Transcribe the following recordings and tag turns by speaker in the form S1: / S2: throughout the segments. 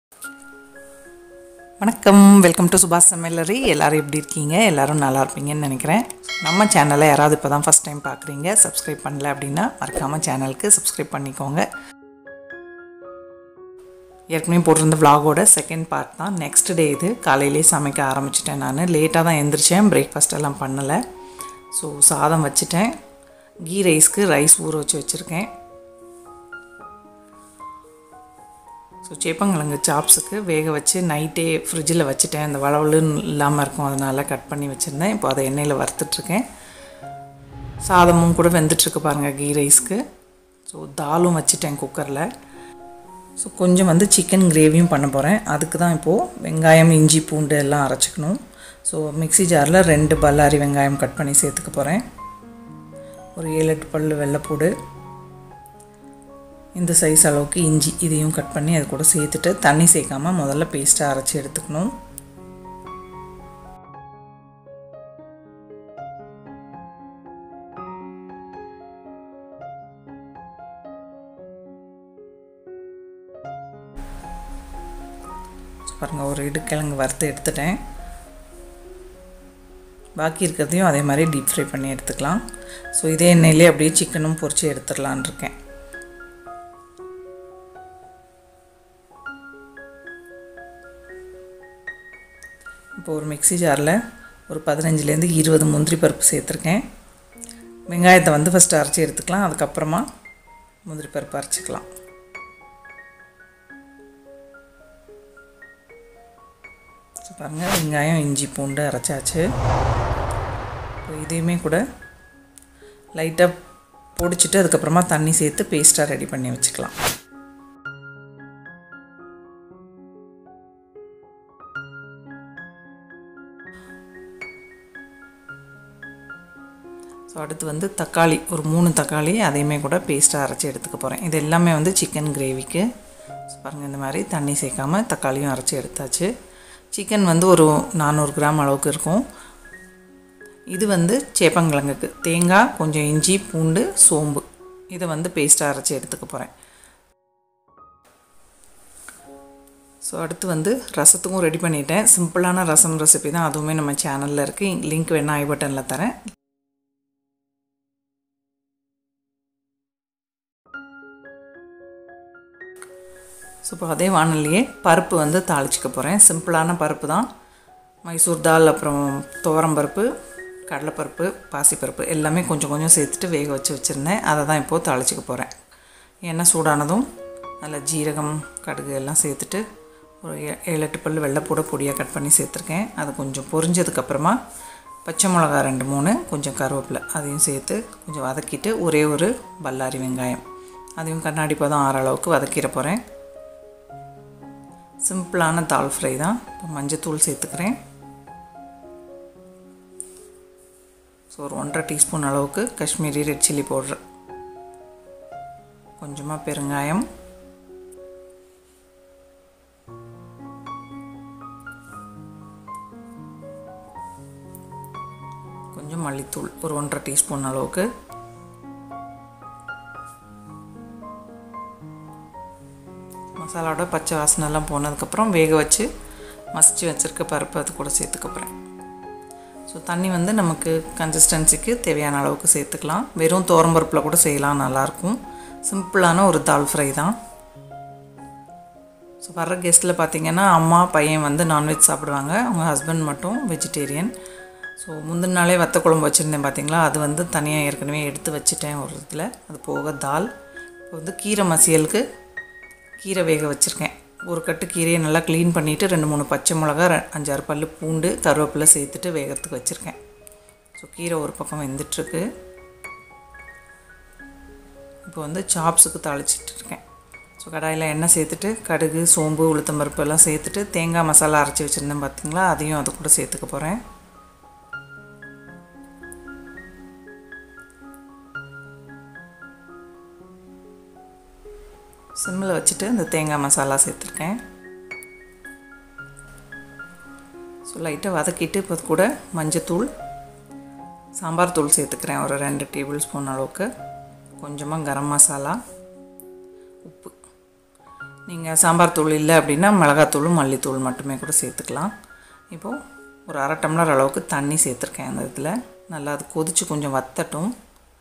S1: வணக்கம், welcome to சுபாஷ் சமையலறை. எல்லோரும் எப்படி இருக்கீங்க? எல்லோரும் நல்லா இருப்பீங்கன்னு நினைக்கிறேன். நம்ம சேனலை யாராவது இப்போ தான் ஃபஸ்ட் டைம் பார்க்குறீங்க, சப்ஸ்கிரைப் பண்ணல அப்படின்னா மறக்காமல் சேனலுக்கு சப்ஸ்கிரைப் பண்ணிக்கோங்க. ஏற்கனவே போட்டிருந்த விலாகோட செகண்ட் பார்ட் தான். நெக்ஸ்ட் டே இது. காலையிலே சமைக்க ஆரம்பிச்சிட்டேன். நான் லேட்டாக தான் எழுந்திரிச்சேன், பிரேக்ஃபாஸ்ட் எல்லாம் பண்ணலை. ஸோ சாதம் வச்சுட்டேன். கீ ரைஸ்க்கு ரைஸ் ஊற வச்சுருக்கேன். ஸோ சேப்பங்கிழங்கு சாப்ஸுக்கு வேக வச்சு நைட்டே ஃப்ரிட்ஜில் வச்சுட்டேன். அந்த வளவலுன்னு இல்லாமல் இருக்கும், அதனால் கட் பண்ணி வச்சுருந்தேன். இப்போ அதை எண்ணெயில் வறுத்துட்ருக்கேன். சாதமும் கூட வெந்துட்டுருக்கு பாருங்கள் கீ ரைஸ்க்கு. ஸோ தாலும் வச்சுட்டேன் குக்கரில். ஸோ கொஞ்சம் சிக்கன் கிரேவியும் பண்ண போகிறேன். அதுக்கு தான் இப்போது வெங்காயம், இஞ்சி, பூண்டு எல்லாம் அரைச்சிக்கணும். ஸோ மிக்ஸி ஜாரில் 2 பல்லாரி வெங்காயம் கட் பண்ணி சேர்த்துக்க போகிறேன். ஒரு 7-8 பல் வெள்ளைப்பூடு, இந்த சைஸ் அளவுக்கு இஞ்சி, இதையும் கட் பண்ணி அது கூட சேர்த்துட்டு தண்ணி சேர்க்காமல் முதல்ல பேஸ்ட்டாக அரைச்சி எடுத்துக்கணும். பாருங்கள், ஒரு இடுக்கிழங்கு வறுத்து எடுத்துட்டேன். பாக்கி இருக்கிறதையும் அதே மாதிரி டீப் ஃப்ரை பண்ணி எடுத்துக்கலாம். ஸோ இதே எண்ணெயிலே அப்படியே சிக்கனும் பொரித்து எடுத்துடலான் இருக்கேன். இப்போ ஒரு மிக்ஸி ஜாரில் ஒரு 15லேருந்து 20 முந்திரி பருப்பு சேர்த்துருக்கேன். வெங்காயத்தை ஃபஸ்ட்டு அரைச்சி எடுத்துக்கலாம், அதுக்கப்புறமா முந்திரி பருப்பு அரைச்சிக்கலாம். பாருங்கள், வெங்காயம், இஞ்சி, பூண்டு அரைச்சாச்சு. இப்போ இதையுமே கூட லைட்டாக பொடிச்சிட்டு அதுக்கப்புறமா தண்ணி சேர்த்து பேஸ்ட்டாக ரெடி பண்ணி வச்சுக்கலாம். ஸோ அடுத்து தக்காளி, ஒரு 3 தக்காளி, அதையுமே கூட பேஸ்ட்டாக அரைச்சி எடுத்துக்க போகிறேன். இது எல்லாமே சிக்கன் கிரேவிக்கு. ஸோ பாருங்கள், இந்த மாதிரி தண்ணி சேர்க்காமல் தக்காளியும் அரைச்சி எடுத்தாச்சு. சிக்கன் ஒரு 400 கிராம் அளவுக்கு இருக்கும். இது சேப்பங்கிழங்குக்கு தேங்காய், கொஞ்சம் இஞ்சி, பூண்டு, சோம்பு, இதை பேஸ்ட்டாக அரைச்சி எடுத்துக்க போகிறேன். ஸோ அடுத்து ரசத்துக்கும் ரெடி பண்ணிட்டேன். சிம்பிளான ரசம் ரெசிபி தான், அதுவுமே நம்ம சேனலில் இருக்குது. லிங்க் வேணால் ஐ பட்டனில் தரேன். ஸோ இப்போ அதே வானல்லையே பருப்பு தாளிச்சிக்க போகிறேன். சிம்பிளான பருப்பு தான். மைசூர் தால், அப்புறம் துவரம்பருப்பு, கடலைப்பருப்பு, பாசிப்பருப்பு எல்லாமே கொஞ்சம் கொஞ்சம் சேர்த்துட்டு வேக வச்சுருந்தேன். அதை தான் இப்போது தாளிச்சிக்க போகிறேன். எண்ணெய் சூடானதும் அதில் ஜீரகம், கடுகு எல்லாம் சேர்த்துட்டு ஒரு 7-8 பல் வெள்ளைப்பூட பொடியாக கட் பண்ணி சேர்த்துருக்கேன். அது கொஞ்சம் பொரிஞ்சதுக்கப்புறமா பச்சை மிளகா 2-3, கொஞ்சம் கருவேப்பிலை, அதையும் சேர்த்து கொஞ்சம் வதக்கிட்டு ஒரே ஒரு பல்லாரி வெங்காயம், அதையும் கண்ணாடி பதம் ஆற அளவுக்கு வதக்கிட போகிறேன். சிம்பிளான தால் ஃப்ரை தான். இப்போ மஞ்சத்தூள் சேர்த்துக்கிறேன். ஸோ ஒரு 1.5 டீஸ்பூன் அளவுக்கு காஷ்மீரி ரெட் சில்லி பவுடர், கொஞ்சமாக பெருங்காயம், கொஞ்சம் மல்லித்தூள், ஒரு 1.5 டீஸ்பூன் அளவுக்கு, மசாலாவோட பச்சை வாசனைலாம் போனதுக்கப்புறம் வேக வச்சு மசிச்சு வச்சுருக்க பருப்பு அது கூட சேர்த்துக்க போகிறேன். ஸோ தண்ணி நமக்கு கன்சிஸ்டன்சிக்கு தேவையான அளவுக்கு சேர்த்துக்கலாம். வெறும் துவரம்பருப்பில் கூட செய்யலாம், நல்லாயிருக்கும். சிம்பிளான ஒரு தால் ஃப்ரை தான். ஸோ வர்ற கெஸ்ட்டில் பார்த்திங்கன்னா அம்மா, பையன் நான்வெஜ் சாப்பிடுவாங்க. அவங்க ஹஸ்பண்ட் மட்டும் வெஜிடேரியன். ஸோ முந்தின நாளே வத்த குழம்பு வச்சுருந்தேன் பார்த்திங்களா, அது தனியாக ஏற்கனவே எடுத்து வச்சுட்டேன் ஒரு இதில். அது போக தால். இப்போ கீரை மசியலுக்கு கீரை வேக வச்சுருக்கேன். ஒரு கட்டு கீரையை நல்லா க்ளீன் பண்ணிவிட்டு 2-3 பச்சை மிளகா, 5-6 பல் பூண்டு, கருவேப்பிலை சேர்த்துட்டு வேகிறதுக்கு வச்சுருக்கேன். ஸோ கீரை ஒரு பக்கம் வெந்துட்டுருக்கு. இப்போ சாப்ஸுக்கு தாளிச்சிட்ருக்கேன். ஸோ கடாயில் எண்ணெய் சேர்த்துட்டு கடுகு, சோம்பு, உளுத்தம்பருப்பு எல்லாம் சேர்த்துட்டு தேங்காய் மசாலா அரைச்சி வச்சுருந்தேன் பார்த்திங்களா, அதையும் அது கூட சேர்த்துக்க போகிறேன். சிம்மில் வச்சுட்டு இந்த தேங்காய் மசாலா சேர்த்துருக்கேன். ஸோ லைட்டாக வதக்கிட்டு இப்போ கூட மஞ்சத்தூள், சாம்பார் தூள் சேர்த்துக்கிறேன் ஒரு 2 டேபிள் ஸ்பூன் அளவுக்கு, கொஞ்சமாக கரம் மசாலா, உப்பு. நீங்கள் சாம்பார் தூள் இல்லை அப்படின்னா மிளகாத்தூளும் மல்லித்தூள் மட்டுமே கூட சேர்த்துக்கலாம். இப்போது ஒரு 1/2 டம்ளர் அளவுக்கு தண்ணி சேர்த்துருக்கேன். அந்த இதில் நல்லா அது கொதித்து கொஞ்சம் வத்தட்டும்.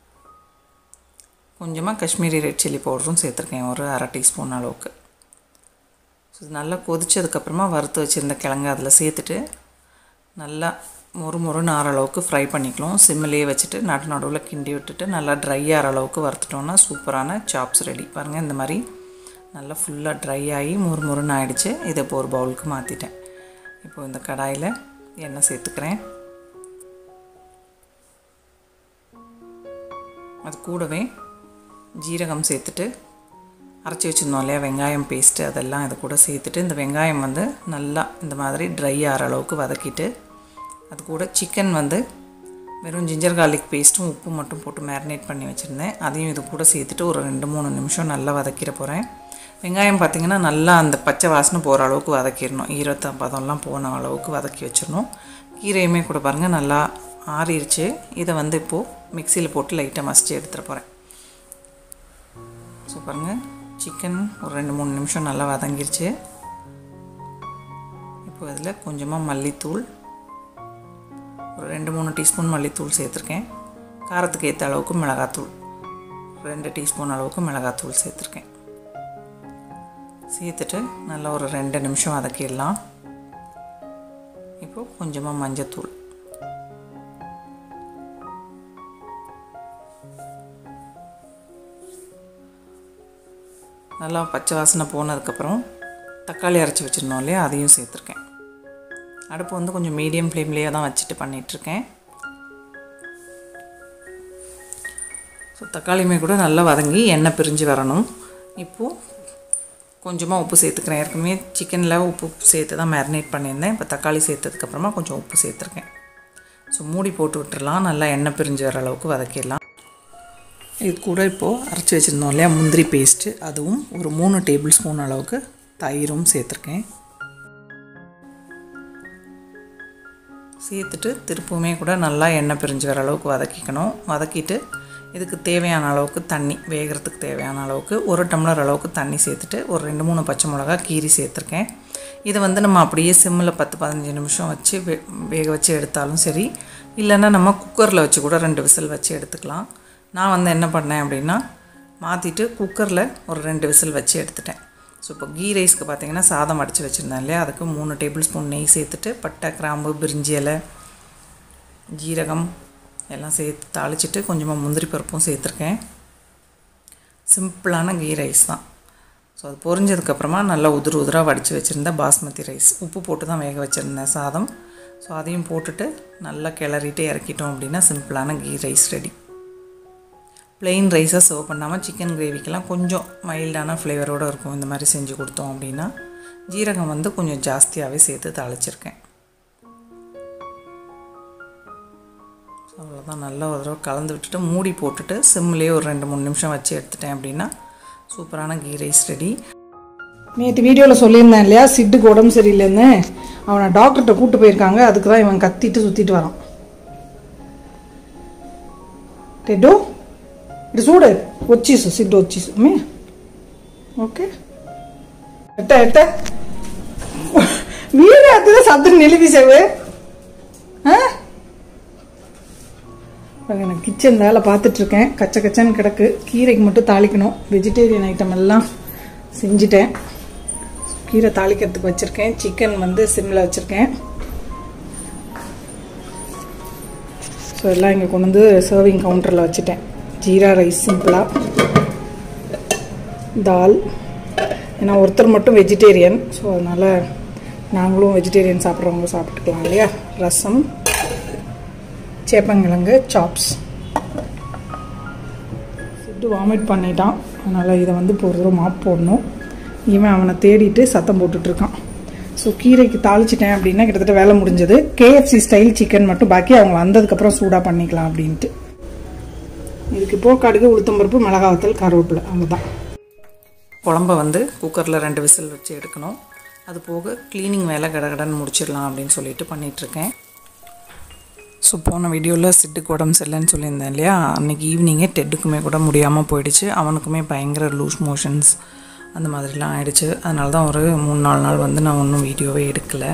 S1: கொஞ்சமாக காஷ்மீரி ரெட் சில்லி பவுடரும் சேர்த்துருக்கேன், ஒரு 1/2 டீஸ்பூன் அளவுக்கு. ஸோ இது நல்லா கொதிச்சதுக்கப்புறமா வறுத்து வச்சுருந்த கிழங்கு அதில் சேர்த்துட்டு நல்லா மொறுமொறுன்னு ஆற அளவுக்கு ஃப்ரை பண்ணிக்கலாம். சிம்மிலே வச்சுட்டு நடுவில் கிண்டி விட்டுட்டு நல்லா ட்ரை ஆகிற அளவுக்கு வறுத்துட்டோன்னா சூப்பரான சாப்ஸ் ரெடி. பாருங்கள், இந்த மாதிரி நல்லா ஃபுல்லாக ட்ரை ஆகி மொறுமொறுன்னு ஆகிடுச்சு. இதை இப்போ ஒரு பவுலுக்கு மாற்றிட்டேன். இப்போது இந்த கடாயில் எண்ணெய் சேர்த்துக்கிறேன். அது கூடவே ஜீரகம் சேர்த்துட்டு அரைச்சி வச்சுருந்தோம் இல்லையா வெங்காயம் பேஸ்ட்டு, அதெல்லாம் இது கூட சேர்த்துட்டு இந்த வெங்காயம் வந்து நல்லா இந்த மாதிரி ட்ரை ஆகிற அளவுக்கு வதக்கிட்டு அது கூட சிக்கன் வந்து வெறும் ஜிஞ்சர் கார்லிக் பேஸ்ட்டும் உப்பு மட்டும் போட்டு மேரினேட் பண்ணி வச்சுருந்தேன். அதையும் இது கூட சேர்த்துட்டு ஒரு 2-3 நிமிஷம் நல்லா வதக்கிட போகிறேன். வெங்காயம் பார்த்திங்கன்னா நல்லா அந்த பச்சை வாசனை போகிற அளவுக்கு வதக்கிடணும். ஈரப்பதம்லாம் போன அளவுக்கு வதக்கி வச்சிடணும். கீரையுமே கூட பாருங்கள் நல்லா ஆறிடுச்சு. இதை வந்து இப்போது மிக்சியில் போட்டு லைட்டாக மசிச்சு எடுத்துகிட போகிறேன். ஸோ பாருங்கள், சிக்கன் ஒரு 2-3 நிமிஷம் நல்லா வதங்கிருச்சு. இப்போ இதில் கொஞ்சமாக மல்லித்தூள், ஒரு 2-3 டீஸ்பூன் மல்லித்தூள் சேர்த்துருக்கேன். காரத்துக்கு ஏற்ற அளவுக்கு மிளகாத்தூள் 2 டீஸ்பூன் அளவுக்கு மிளகாத்தூள் சேர்த்துருக்கேன். சேர்த்துட்டு நல்லா ஒரு 2 நிமிஷம் வதக்கிடலாம். இப்போது கொஞ்சமாக மஞ்சத்தூள், நல்லா பச்சை வாசனை போனதுக்கப்புறம் தக்காளி அரைச்சி வச்சுருந்தோம் இல்லையா, அதையும் சேர்த்துருக்கேன். அடுப்பு வந்து கொஞ்சம் மீடியம் ஃப்ளேம்லேயே தான் வச்சுட்டு பண்ணிகிட்ருக்கேன். ஸோ தக்காளியுமே கூட நல்லா வதங்கி எண்ணெய் பிரிஞ்சு வரணும். இப்போது கொஞ்சமாக உப்பு சேர்த்துக்கிறேன். ஏற்கனவே சிக்கனில் உப்பு சேர்த்து தான் மேரினேட் பண்ணியிருந்தேன். இப்போ தக்காளி சேர்த்ததுக்கப்புறமா கொஞ்சம் உப்பு சேர்த்துருக்கேன். ஸோ மூடி போட்டு விட்டுறலாம். நல்லா எண்ணெய் பிரிஞ்சு வர அளவுக்கு வதக்கிடலாம். இது கூட இப்போது அரைச்சி வச்சுருந்தோம் இல்லையா முந்திரி பேஸ்ட்டு, அதுவும் ஒரு 3 டேபிள் ஸ்பூன் அளவுக்கு தயிரும் சேர்த்துருக்கேன். சேர்த்துட்டு திருப்புமே கூட நல்லா எண்ணெய் பிரிஞ்சு வர அளவுக்கு வதக்கிக்கணும். வதக்கிட்டு இதுக்கு தேவையான அளவுக்கு தண்ணி, வேகிறதுக்கு தேவையான அளவுக்கு 1 டம்ளர் அளவுக்கு தண்ணி சேர்த்துட்டு ஒரு 2-3 பச்சை மிளகா கீரி சேர்த்துருக்கேன். இதை வந்து நம்ம அப்படியே சிம்மில் 10-15 நிமிஷம் வச்சு வேக வச்சு எடுத்தாலும் சரி, இல்லைன்னா நம்ம குக்கரில் வச்சு கூட 2 விசில் வச்சு எடுத்துக்கலாம். நான் வந்து என்ன பண்ணேன் அப்படின்னா மாற்றிட்டு குக்கரில் ஒரு 2 விசில் வச்சு எடுத்துட்டேன். ஸோ இப்போ கீ ரைஸ்க்கு பார்த்திங்கன்னா சாதம் அடித்து வச்சுருந்தேன் இல்லையா, அதுக்கு 3 டேபிள் ஸ்பூன் நெய் சேர்த்துட்டு பட்டை, கிராம்பு, பிரிஞ்சி இலை, ஜீரகம் எல்லாம் சேர்த்து தாளிச்சிட்டு கொஞ்சமாக முந்திரி பருப்பும் சேர்த்துருக்கேன். சிம்பிளான கீ ரைஸ் தான். ஸோ அது பொரிஞ்சதுக்கப்புறமா நல்லா உதிராக வடித்து வச்சுருந்த பாஸ்மதி ரைஸ், உப்பு போட்டு தான் வேக வச்சுருந்தேன் சாதம். ஸோ அதையும் போட்டுட்டு நல்லா கிளறிட்டு இறக்கிட்டோம் அப்படின்னா சிம்பிளான கீ ரைஸ் ரெடி. ப்ளெயின் ரைஸாக சர்வ் பண்ணாமல் சிக்கன் கிரேவிக்கெலாம் கொஞ்சம் மைல்டான ஃப்ளேவரோடு இருக்கும். இந்த மாதிரி செஞ்சு கொடுத்தோம் அப்படின்னா ஜீரகம் வந்து கொஞ்சம் ஜாஸ்தியாகவே சேர்த்து தாளிச்சிருக்கேன். அவ்வளோதான். நல்லா ஒரு தடவை கலந்து விட்டுட்டு மூடி போட்டுட்டு சிம்லேயே ஒரு 2-3 நிமிஷம் வச்சு எடுத்துட்டேன் அப்படின்னா சூப்பரான கீ ரைஸ் ரெடி.
S2: நேற்று வீடியோவில் சொல்லியிருந்தேன் இல்லையா, சிட்டுக்கு உடம்பு சரியில்லைன்னு. அவனை டாக்டர்கிட்ட கூப்பிட்டு போயிருக்காங்க. அதுக்கு தான் இவன் கத்திட்டு சுற்றிட்டு வரான். டெட்டோ ఇటు చూడు వచ్చేసు సిడ్డు వచ్చేసు మే ఓకే ఎట్ట ఎట్ట వీరే అదే సద్దరు నిలిపేసావే. நான் கிச்சன் வேலை பார்த்துட்ருக்கேன். கச்சை கச்சன்னு கிடக்கு. கீரைக்கு மட்டும் தாளிக்கணும். வெஜிடேரியன் ஐட்டம் எல்லாம் செஞ்சுட்டேன். கீரை தாளிக்கிறதுக்கு வச்சுருக்கேன். சிக்கன் வந்து சிம்மில் வச்சுருக்கேன். ஸோ எல்லாம் இங்கே கொண்டு வந்து சர்விங் கவுண்டரில் வச்சுட்டேன். ஜீரா ரைஸ் சிம்பிளாக, தால். ஏன்னா ஒருத்தர் மட்டும் வெஜிடேரியன், ஸோ அதனால் நாங்களும் வெஜிடேரியன் சாப்பிட்றவங்க சாப்பிட்டுக்கலாம் இல்லையா. ரசம், சேப்பங்கிழங்கு, சாப்ஸ். சிட்டு வாமிட் பண்ணிட்டான், அதனால் இதை வந்து இப்போ ஒரு தடவை மாப் போடணும். இவன் அவனை தேடிட்டு சத்தம் போட்டுட்ருக்கான். ஸோ கீரைக்கு தாளிச்சிட்டேன் அப்படின்னா கிட்டத்தட்ட வேலை முடிஞ்சது. KFC ஸ்டைல் சிக்கன் மட்டும் பாக்கி அவங்க வந்ததுக்கப்புறம் சூடாக பண்ணிக்கலாம் அப்படின்ட்டு. இதுக்கு இப்போது கடுகு, உளுத்தம்பருப்பு, மிளகாவத்தல், கருவேப்பிலை, அவ்வளோதான்.
S1: குழம்ப வந்து குக்கரில் 2 விசில் வச்சு எடுக்கணும். அது போக க்ளீனிங் வேலை கடகடன்னு முடிச்சிடலாம் அப்படின்னு சொல்லிட்டு பண்ணிகிட்ருக்கேன். ஸோ போன வீடியோவில் சிட்டுக்கு உடம்பு சரியில்லைன்னு சொல்லியிருந்தேன் இல்லையா, அன்றைக்கி ஈவினிங்கே டெட்டுக்குமே கூட முடியாமல் போயிடுச்சு. அவனுக்குமே பயங்கர லூஸ் மோஷன்ஸ், அந்த மாதிரிலாம் ஆயிடுச்சு. அதனால தான் ஒரு 3-4 நாள் வந்து நான் ஒன்றும் வீடியோவே எடுக்கலை.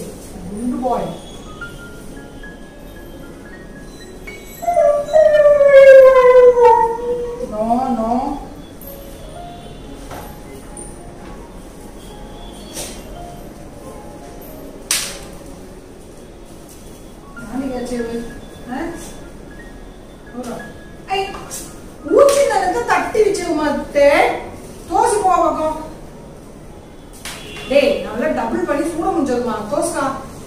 S2: டபுள் பண்ணி சூட முடிஞ்சதுமா தோசா.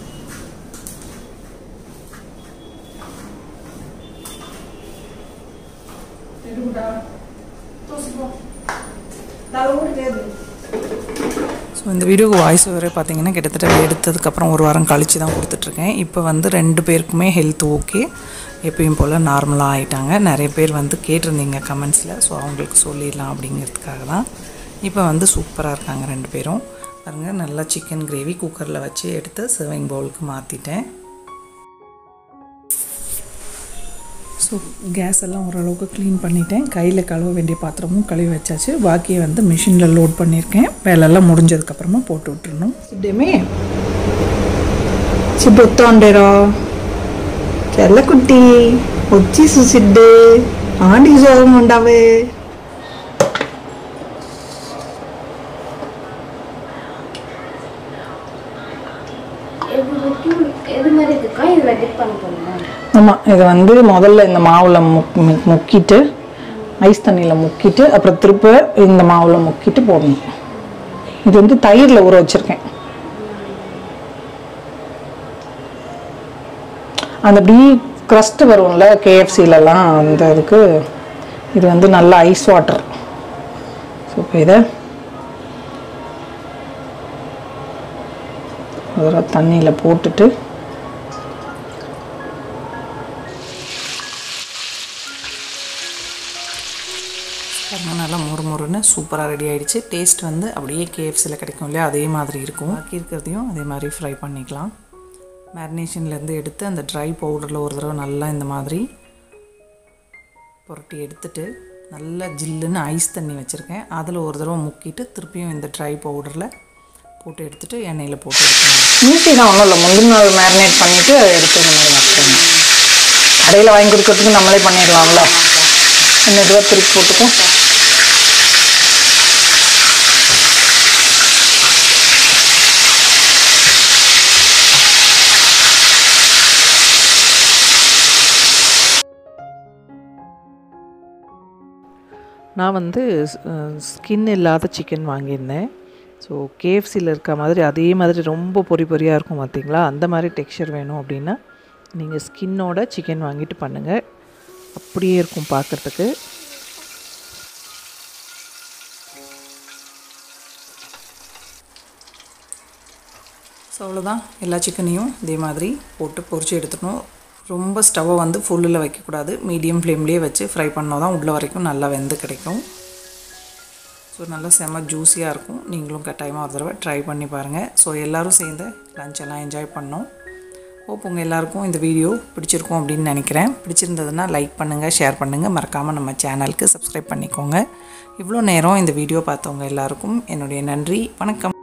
S1: ஸோ இந்த வீடியோக்கு வாய்ஸ் ஓவரே பார்த்தீங்கன்னா கிட்டத்தட்ட எடுத்ததுக்கப்புறம் ஒரு வாரம் கழித்து தான் கொடுத்துட்ருக்கேன். இப்போ வந்து 2 பேருக்குமே ஹெல்த் ஓகே, எப்பயும் போல் நார்மலாக ஆகிட்டாங்க. நிறைய பேர் வந்து கேட்டிருந்தீங்க கமெண்ட்ஸில், ஸோ அவங்களுக்கு சொல்லிடலாம் அப்படிங்கிறதுக்காக தான். இப்போ வந்து சூப்பராக இருக்காங்க 2 பேரும். பாருங்கள், நல்லா சிக்கன் கிரேவி குக்கரில் வச்சு எடுத்து சர்விங் பவுலுக்கு மாற்றிட்டேன். ஸோ கேஸ் எல்லாம் ஓரளவுக்கு க்ளீன் பண்ணிட்டேன். கையில் கழுவ வேண்டிய பாத்திரமும் கழுவி வச்சாச்சு. பாக்கியை வந்து மிஷினில் லோட் பண்ணியிருக்கேன். வேலையெல்லாம் முடிஞ்சதுக்கப்புறமா போட்டு விட்டுருணும்.
S2: சிட்டேமே சிப்பொத்தோண்டேரோ செல்லக்குட்டி ஒச்சி சுசிட்டு ஆண்டிக்கு சோகம் உண்டாவே. ஆமாம், இதை வந்து முதல்ல இந்த மாவில் முக்கிட்டு ஐஸ் தண்ணியில் முக்கிட்டு அப்புறம் திருப்ப இந்த மாவில் முக்கிட்டு போடணும். இது வந்து தயிரில் ஊற வச்சுருக்கேன். அந்த அப்படி க்ரஸ்ட் வரும்ல KFCலலாம், அந்த இதுக்கு இது வந்து நல்ல ஐஸ் வாட்டர். ஸோ இப்போ இதை ஒரு தண்ணியில் போட்டுட்டு
S1: நல்லா முறுமுறுன்னு சூப்பராக ரெடி ஆகிடுச்சு. டேஸ்ட் வந்து அப்படியே KFCயில் கிடைக்கும் இல்லையா, அதே மாதிரி இருக்கும். பாக்கி இருக்கிறதையும் அதே மாதிரி ஃப்ரை பண்ணிக்கலாம். மேரினேஷன்லேருந்து எடுத்து அந்த ட்ரை பவுடரில் ஒரு தடவை நல்லா இந்த மாதிரி புரட்டி எடுத்துட்டு நல்லா ஜில்லுன்னு ஐஸ் தண்ணி வச்சுருக்கேன். அதில் ஒரு தடவை முக்கிட்டு திருப்பியும் இந்த ட்ரை பவுடரில் போட்டு எடுத்துகிட்டு எண்ணெயில் போட்டு எடுக்கணும்.
S2: ஈஸி தான், ஒன்றும் இல்லை. முந்தின நாள் மேரினேட் பண்ணிவிட்டு எடுத்து இந்த மாதிரி வச்சுக்கணும். கடையில் வாங்கி கொடுக்கறதுக்கு நம்மளே பண்ணிடலாம்ல. இன்னும் இதுவாக திருப்பி போட்டுக்கோம்.
S1: நான் வந்து ஸ்கின் இல்லாத சிக்கன் வாங்கியிருந்தேன். ஸோ KFCயில் இருக்க மாதிரி அதே மாதிரி ரொம்ப பொரி பொரியாக இருக்கும் பார்த்தீங்களா, அந்த மாதிரி டெக்ஸ்சர் வேணும் அப்படின்னா நீங்கள் ஸ்கின்னோட சிக்கன் வாங்கிட்டு பண்ணுங்கள். அப்படியே இருக்கும் பார்க்குறதுக்கு. ஸோ அவ்வளோதான், எல்லா சிக்கனையும் இதே மாதிரி போட்டு பொரிச்சு எடுத்துடணும். ரொம்ப ஸ்டவ்வை வந்து ஃபுல்லில் வைக்கக்கூடாது, மீடியம் ஃப்ளேம்லேயே வச்சு ஃப்ரை பண்ணால் தான் உள்ள வரைக்கும் நல்லா வெந்து கிடைக்கும். ஸோ நல்லா செம்ம ஜூஸியாக இருக்கும். நீங்களும் கட்டாயமாக ஒரு தடவை ட்ரை பண்ணி பாருங்கள். ஸோ எல்லோரும் சேர்ந்து லஞ்செல்லாம் என்ஜாய் பண்ணோம். ஹோப் உங்கள் எல்லாருக்கும் இந்த வீடியோ பிடிச்சிருக்கும் அப்படின்னு நினைக்கிறேன். பிடிச்சிருந்ததுன்னா லைக் பண்ணுங்கள், ஷேர் பண்ணுங்கள், மறக்காமல் நம்ம சேனலுக்கு சப்ஸ்கிரைப் பண்ணிக்கோங்க. இவ்வளோ நேரம் இந்த வீடியோ பார்த்தவங்க எல்லாருக்கும் என்னுடைய நன்றி. வணக்கம்.